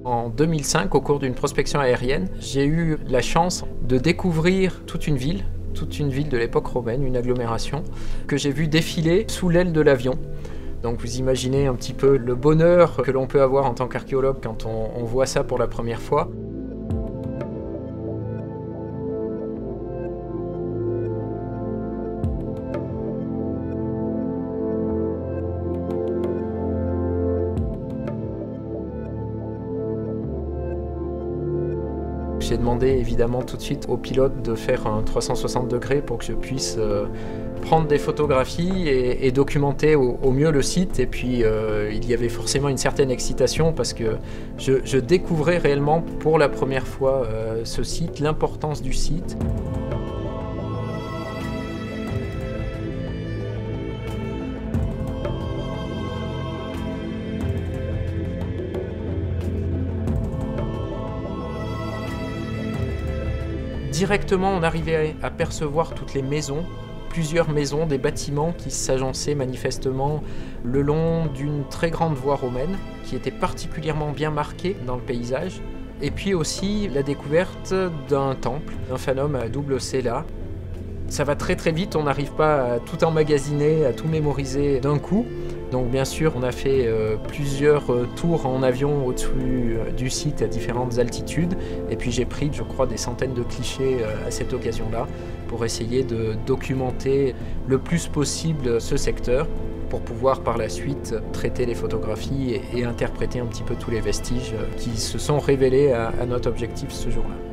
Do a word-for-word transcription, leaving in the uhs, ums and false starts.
En deux mille cinq, au cours d'une prospection aérienne, j'ai eu la chance de découvrir toute une ville, toute une ville de l'époque romaine, une agglomération, que j'ai vue défiler sous l'aile de l'avion. Donc vous imaginez un petit peu le bonheur que l'on peut avoir en tant qu'archéologue quand on, on voit ça pour la première fois. J'ai demandé évidemment tout de suite au pilote de faire un trois cent soixante degrés pour que je puisse euh, prendre des photographies et, et documenter au, au mieux le site. Et puis euh, il y avait forcément une certaine excitation parce que je, je découvrais réellement pour la première fois euh, ce site, l'importance du site. Directement, on arrivait à percevoir toutes les maisons, plusieurs maisons, des bâtiments qui s'agençaient manifestement le long d'une très grande voie romaine, qui était particulièrement bien marquée dans le paysage. Et puis aussi la découverte d'un temple, d'un phanum à double cella. Ça va très très vite, on n'arrive pas à tout emmagasiner, à tout mémoriser d'un coup. Donc bien sûr, on a fait euh, plusieurs euh, tours en avion au-dessus euh, du site à différentes altitudes. Et puis j'ai pris, je crois, des centaines de clichés euh, à cette occasion-là pour essayer de documenter le plus possible ce secteur pour pouvoir par la suite traiter les photographies et, et interpréter un petit peu tous les vestiges qui se sont révélés à, à notre objectif ce jour-là.